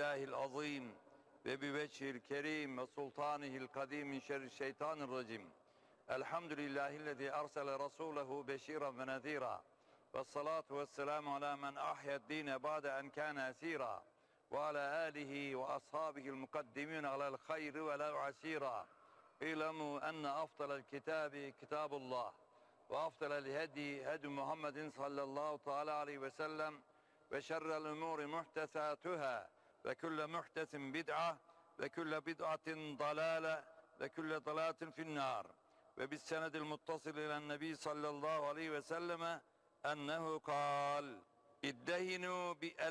billahi'l azim ve bi vecihil kerim ve sultanihil kadim min şerri şeytanirracim. Elhamdülillahillezî ersele rasûlehu beşîran ve nezîrâ. Ve salatu ve selamu ala men ahyed-dîne ba'de en kâne esîrâ. Ve ala âlihi ve ashâbihil mukaddimîn alel hayri ve lev asîrâ. İlemû enne afdalel kitâbi kitâbullah. Ve afdalel hedi hedi Muhammedin sallallahu teâlâ aleyhi ve sellem. Ve şerrel umûri muhtesâtuhâ. Ve külle muhtesin bid'a. Ve külle bid'atin dalâle. Ve külle dalâtin finnâr. Ve bis senedil muttasıl ilen nebi sallallahu aleyhi ve selleme ennehu kal iddehinu bil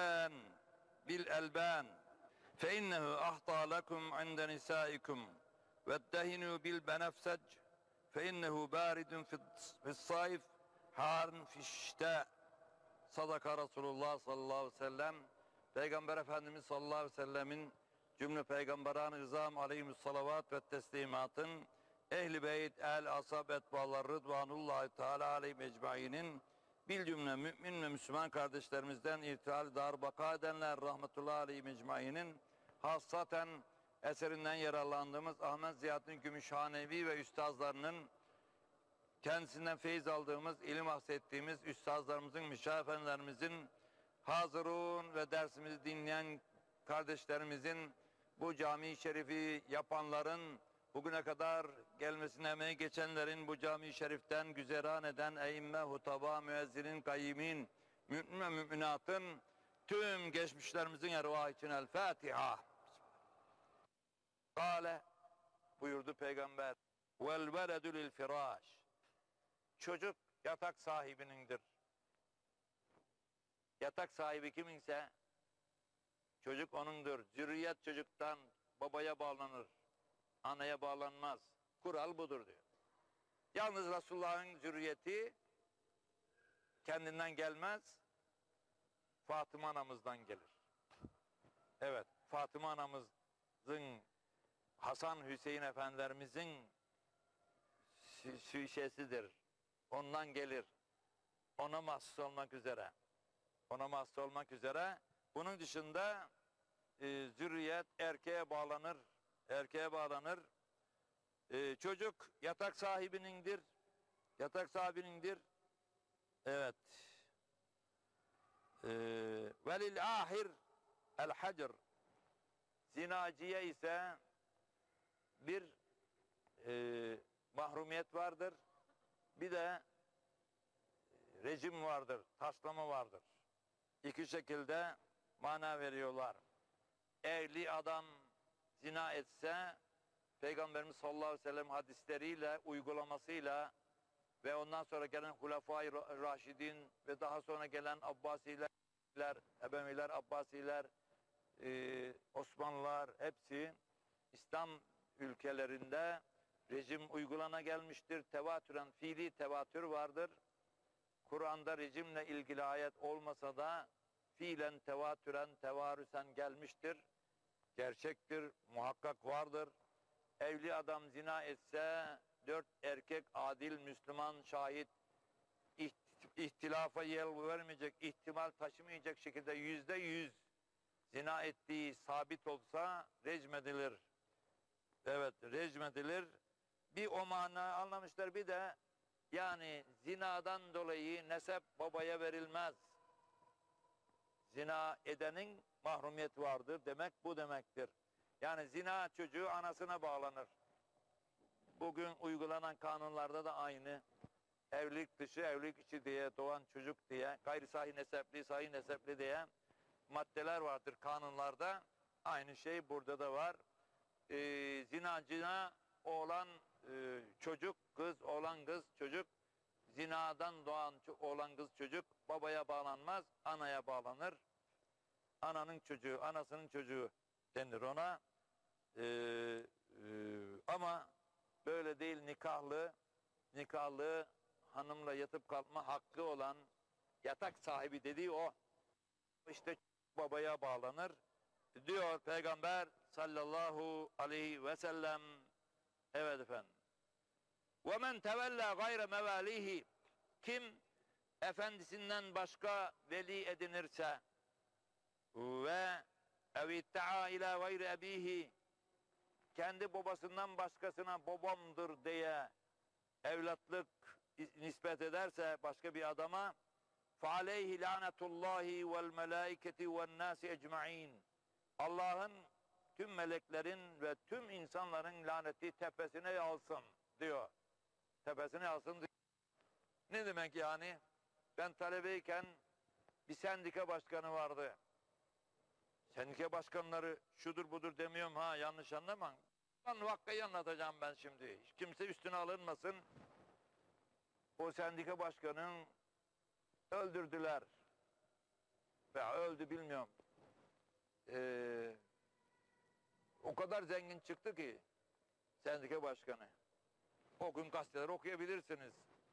elban fe innehu ahta lekum inde nisaikum ve iddehinu bil benefsec fe innehu baridun fis sayf harun fişte. Sadaka Resulullah sallallahu aleyhi ve sellem. Peygamber Efendimiz sallallahu aleyhi ve sellemin cümle peygamberan-ı rızam aleyhissalavat ve teslimatın Ehl-i Beyt, el-Ashab, etbalar, Rıdvanullahi Teala aleyhi mecmainin bil cümle mümin ve Müslüman kardeşlerimizden irtihal dar baka edenler rahmetullahi aleyhi mecmainin hassaten eserinden yararlandığımız Ahmet Ziyaddin Gümüşhanevi ve üstazlarının kendisinden feyiz aldığımız, ilim aksettiğimiz üstazlarımızın, müşahif efendilerimizin hazırun ve dersimizi dinleyen kardeşlerimizin bu cami-i şerifi yapanların bugüne kadar gelmesine emeği geçenlerin bu cami-i şeriften güzeran eden eimme, hutaba, müezzinin, kayyimin, mümin ve müminatın tüm geçmişlerimizin ervahı için El Fatiha. Kale buyurdu Peygamber vel veledu lil firaş. Çocuk yatak sahibinindir. Yatak sahibi kiminse çocuk onundur. Zürriyet çocuktan babaya bağlanır. Anaya bağlanmaz. Kural budur diyor. Yalnız Resulullah'ın zürriyeti kendinden gelmez. Fatıma anamızdan gelir. Evet, Fatıma anamızın, Hasan Hüseyin efendilerimizin şişesidir. Ondan gelir. Ona mahsus olmak üzere. Ona mahsus olmak üzere. Bunun dışında zürriyet erkeğe bağlanır. Erkeğe bağlanır. Çocuk yatak sahibinindir. Yatak sahibinindir. Evet. Velil ahir el hacr. Zinacıya ise bir mahrumiyet vardır. Bir de rejim vardır. Taslama vardır. İki şekilde mana veriyorlar. Evli adam zina etse Peygamberimiz sallallahu aleyhi ve sellem hadisleriyle, uygulamasıyla ve ondan sonra gelen Hulefai Raşidin ve daha sonra gelen Abbasiler, Emeviler, Abbasiler, Osmanlılar hepsi İslam ülkelerinde rejim uygulana gelmiştir. Tevatüren, fiili tevatür vardır. Kur'an'da rejimle ilgili ayet olmasa da fiilen tevatüren, tevarüsen gelmiştir. Gerçektir, muhakkak vardır. Evli adam zina etse 4 erkek adil Müslüman şahit ihtilafa yer vermeyecek, ihtimal taşımayacak şekilde %100 zina ettiği sabit olsa recmedilir. Evet, recmedilir. Bir o mana anlamışlar, bir de yani zinadan dolayı nesep babaya verilmez. Zina edenin mahrumiyet vardır demek bu demektir. Yani zina çocuğu anasına bağlanır. Bugün uygulanan kanunlarda da aynı. Evlilik dışı, evlilik içi diye doğan çocuk diye, gayri sahih nesepli, sahih nesepli diye maddeler vardır kanunlarda. Aynı şey burada da var. Zinacına oğlan çocuk, kız, oğlan kız, çocuk, zinadan doğan oğlan kız çocuk babaya bağlanmaz, anaya bağlanır. Ananın çocuğu, anasının çocuğu denir ona. Ama böyle değil, nikahlı hanımla yatıp kalkma hakkı olan yatak sahibi dediği o. İşte babaya bağlanır. Diyor Peygamber sallallahu aleyhi ve sellem. Evet efendim. وَمَنْ تَوَلَّا غَيْرَ مَوَالِيهِ. Kim efendisinden başka veli edinirse ve ev iddia ila gayri ebihi, kendi babasından başkasına babamdır diye evlatlık nispet ederse başka bir adama, فَعَلَيْهِ لَعْنَةُ اللّٰهِ وَالْمَلَائِكَةِ وَالنَّاسِ اَجْمَعِينَ, Allah'ın, tüm meleklerin ve tüm insanların laneti tepesine yağsın diyor. Tepesine yağsın diyor. Ne demek yani? Ben talebeyken bir sendika başkanı vardı. Sendika başkanları şudur budur demiyorum ha, yanlış anlamayın. Vakayı anlatacağım ben şimdi. Hiç kimse üstüne alınmasın. O sendika başkanını öldürdüler. Veya öldü bilmiyorum. O kadar zengin çıktı ki sendika başkanı. O gün gazeteleri okuyabilirsiniz.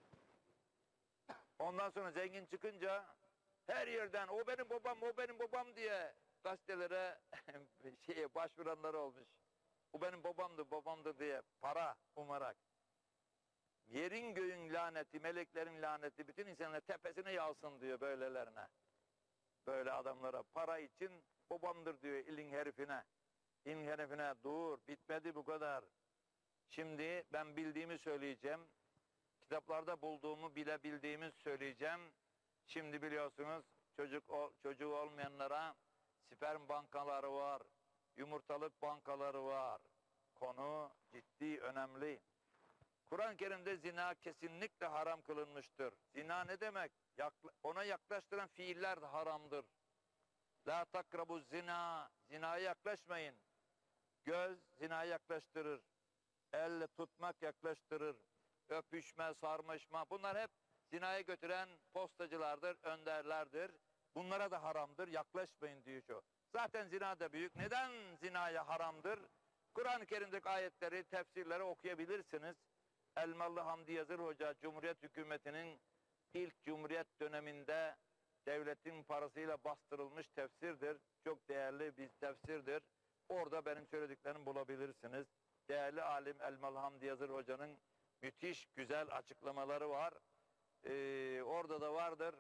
Ondan sonra zengin çıkınca her yerden o benim babam, o benim babam diye gazetelere başvuranlar olmuş. O benim babamdı, babamdı diye para umarak. Yerin göğün laneti, meleklerin laneti bütün insanların tepesine yağsın diyor böylelerine. Böyle adamlara para için babamdır diyor ilin herifine. İlin herifine dur, bitmedi bu kadar. Şimdi ben bildiğimi söyleyeceğim. Kitaplarda bulduğumu bilebildiğimi söyleyeceğim. Şimdi biliyorsunuz çocuğu olmayanlara sperm bankaları var. Yumurtalık bankaları var. Konu ciddi, önemli. Kur'an-ı Kerim'de zina kesinlikle haram kılınmıştır. Zina ne demek? Ona yaklaştıran fiiller de haramdır. La takrabu zina. Zinaya yaklaşmayın. Göz zinaya yaklaştırır. Elle tutmak yaklaştırır. Öpüşme, sarmışma. Bunlar hep zinaya götüren postacılardır, önderlerdir. Bunlara da haramdır. Yaklaşmayın diyor şu. Zaten zina da büyük. Neden zinaya haramdır? Kur'an-ı Kerim'deki ayetleri, tefsirleri okuyabilirsiniz. Elmalı Hamdi Yazır Hoca, Cumhuriyet hükümetinin ilk Cumhuriyet döneminde devletin parasıyla bastırılmış tefsirdir. Çok değerli bir tefsirdir. Orada benim söylediklerimi bulabilirsiniz. Değerli alim Elmalı Hamdi Yazır Hoca'nın müthiş güzel açıklamaları var. Orada da vardır.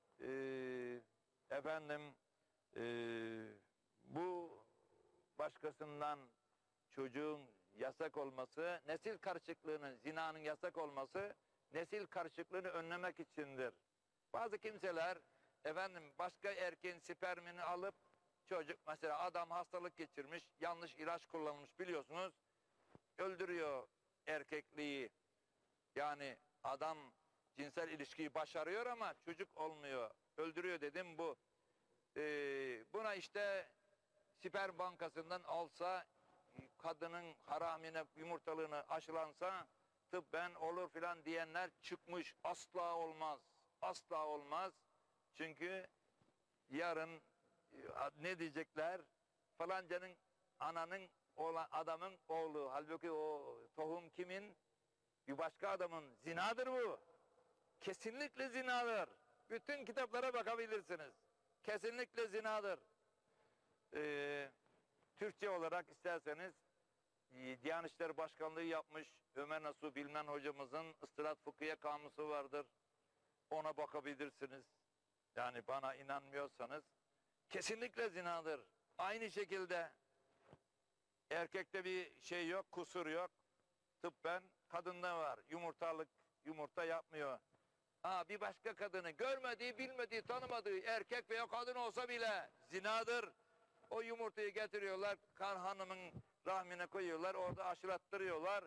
Bu başkasından çocuğun yasak olması, nesil karışıklığının, zinanın yasak olması, nesil karışıklığını önlemek içindir. Bazı kimseler, başka erkeğin spermini alıp, çocuk mesela adam hastalık geçirmiş, yanlış ilaç kullanmış biliyorsunuz, öldürüyor erkekliği. Yani adam cinsel ilişkiyi başarıyor ama çocuk olmuyor. Öldürüyor dedim bu. Buna işte sperm bankasından alsa, kadının haramine, yumurtalığını aşılansa tıbben olur filan diyenler çıkmış. Asla olmaz. Asla olmaz. Çünkü yarın ne diyecekler? Falancanın ananın adamın oğlu. Halbuki o tohum kimin? Bir başka adamın. Zinadır bu. Kesinlikle zinadır. Bütün kitaplara bakabilirsiniz. Kesinlikle zinadır. Türkçe olarak isterseniz Diyanet İşleri Başkanlığı yapmış Ömer Nasuh Bilmen hocamızın Istırat Fıkhiye Kamusu vardır. Ona bakabilirsiniz. Yani bana inanmıyorsanız kesinlikle zinadır. Aynı şekilde erkekte bir şey yok, kusur yok. Tıbben kadında var. Yumurta yapmıyor. Bir başka kadını görmediği, bilmediği, tanımadığı erkek veya kadın olsa bile zinadır. O yumurtayı getiriyorlar, hanımın rahmine koyuyorlar, orada aşılattırıyorlar.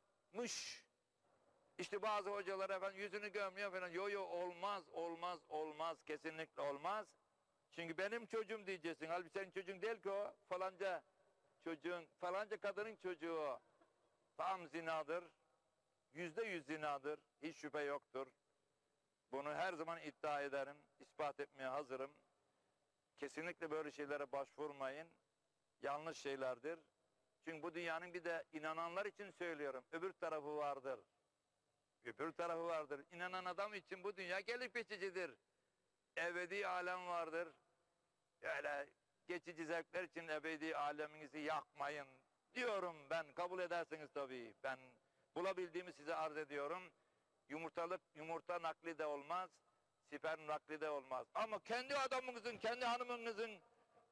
İşte bazı hocalar yüzünü görmüyor falan. Yo olmaz, kesinlikle olmaz. Çünkü benim çocuğum diyeceksin. Halbuki senin çocuğun değil ki o. Falanca kadının çocuğu o. Tam zinadır. %100 zinadır. Hiç şüphe yoktur. Bunu her zaman iddia ederim. İspat etmeye hazırım. Kesinlikle böyle şeylere başvurmayın. Yanlış şeylerdir. Çünkü bu dünyanın bir de inananlar için söylüyorum. Öbür tarafı vardır. Öbür tarafı vardır. İnanan adam için bu dünya gelip geçicidir. Ebedi alem vardır. Öyle geçici zevkler için ebedi aleminizi yakmayın diyorum ben. Kabul ederseniz tabii. Ben bulabildiğimi size arz ediyorum. Yumurta nakli de olmaz. Sperm nakli de olmaz. Ama kendi adamınızın, kendi hanımınızın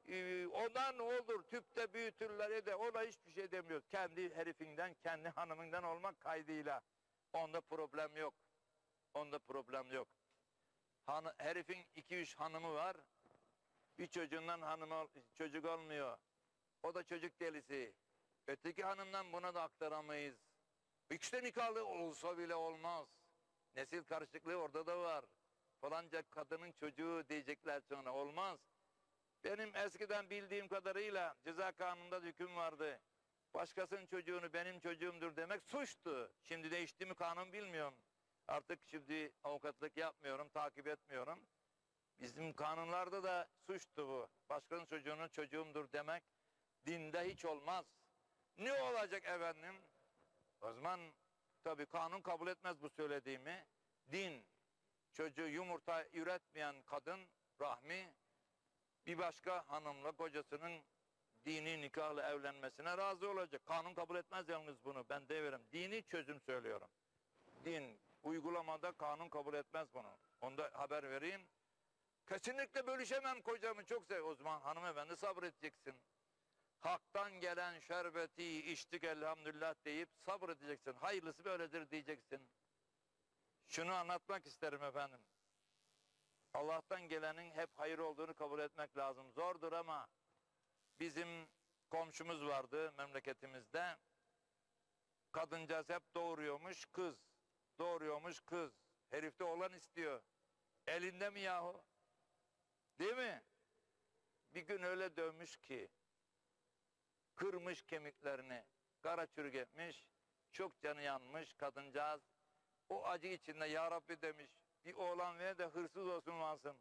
Ona ne olur, tüpte büyütürler de ona hiçbir şey demiyoruz. Kendi herifinden, kendi hanımından olmak kaydıyla. Onda problem yok. Onda problem yok. Herifin 2-3 hanımı var. Bir çocuğundan çocuk olmuyor. O da çocuk delisi. Öteki hanımdan buna da aktaramayız. İkisi nikahlı olsa bile olmaz. Nesil karışıklığı orada da var. Falanca kadının çocuğu diyecekler sonra. Olmaz. Benim eskiden bildiğim kadarıyla ceza kanununda hüküm vardı. Başkasının çocuğunu benim çocuğumdur demek suçtu. Şimdi değişti mi kanun bilmiyorum. Artık şimdi avukatlık yapmıyorum, takip etmiyorum. Bizim kanunlarda da suçtu bu. Başkasının çocuğunu çocuğumdur demek dinde hiç olmaz. Ne olacak efendim? O zaman tabii kanun kabul etmez bu söylediğimi. Din, çocuğu yumurta üretmeyen kadın rahmi bir başka hanımla kocasının dini nikahla evlenmesine razı olacak. Kanun kabul etmez yalnız bunu. Ben devirim. Dini çözüm söylüyorum. Din uygulamada kanun kabul etmez bunu. Onda haber vereyim. Kesinlikle bölüşemem kocamı çok sev. O zaman hanımefendi sabredeceksin. Hak'tan gelen şerbeti içtik elhamdülillah deyip sabredeceksin. Hayırlısı böyledir diyeceksin. Şunu anlatmak isterim efendim. Allah'tan gelenin hep hayır olduğunu kabul etmek lazım. Zordur ama bizim komşumuz vardı memleketimizde. Kadıncağız hep doğuruyormuş kız. Doğuruyormuş kız. Herif de oğlan istiyor. Elinde mi yahu? Değil mi? Bir gün öyle dövmüş ki kırmış kemiklerini, kara çürük etmiş, çok canı yanmış kadıncağız. O acı içinde ya Rabbi demiş, bir oğlan ver de hırsız olsun varsın.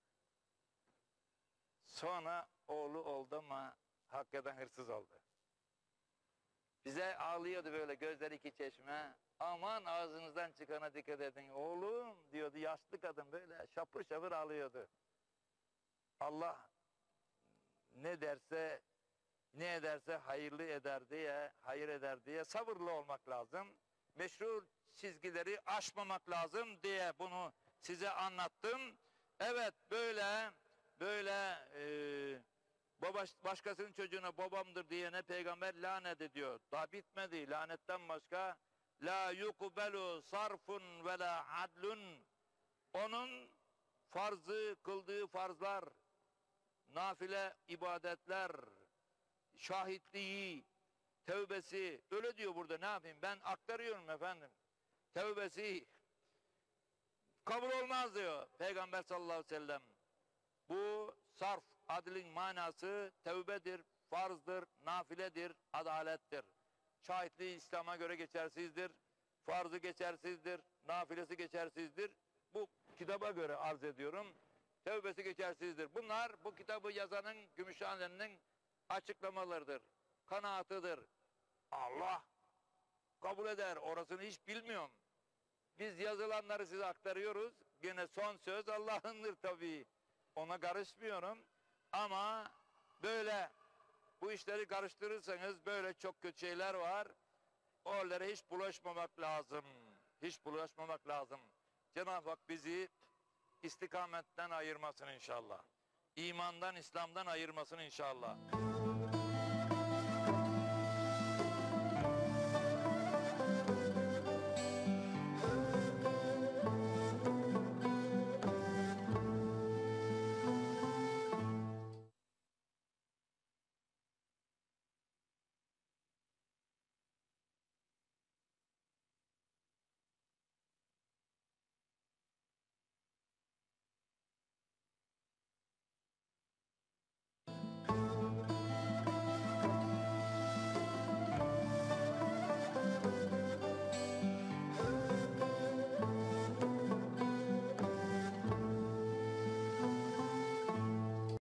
Sonra oğlu oldu ama hakikaten hırsız oldu. Bize ağlıyordu böyle gözleri iki çeşme. Aman ağzınızdan çıkana dikkat edin. Oğlum diyordu yaşlı kadın böyle şapır şapır ağlıyordu. Allah ne derse ne ederse hayırlı eder diye, hayır eder diye sabırlı olmak lazım. Meşru çizgileri aşmamak lazım diye bunu size anlattım. Evet başkasının çocuğuna babamdır diyene peygamber lanet ediyor. Daha bitmedi. Lanetten başka la yukbelu sarfun ve la adlun. Onun farzı kıldığı farzlar, nafile ibadetler, şahitliği, tevbesi, öyle diyor burada, ne yapayım ben aktarıyorum efendim. Tevbesi kabul olmaz diyor Peygamber sallallahu aleyhi ve sellem. Bu sarf, adlin manası tevbedir, farzdır, nafiledir, adalettir. Şahitliği İslam'a göre geçersizdir, farzı geçersizdir, nafilesi geçersizdir. Bu kitaba göre arz ediyorum. Tevbesi geçersizdir. Bunlar bu kitabı yazanın, Gümüşhane'nin açıklamalarıdır, kanaatıdır. Allah kabul eder, orasını hiç bilmiyorum. Biz yazılanları size aktarıyoruz. Gene son söz Allah'ındır tabii. Ona karışmıyorum. Ama böyle bu işleri karıştırırsanız böyle çok kötü şeyler var. Oralara hiç bulaşmamak lazım. Hiç bulaşmamak lazım. Cenab-ı Hak bizi istikametten ayırmasın inşallah. İmandan, İslam'dan ayırmasın inşallah.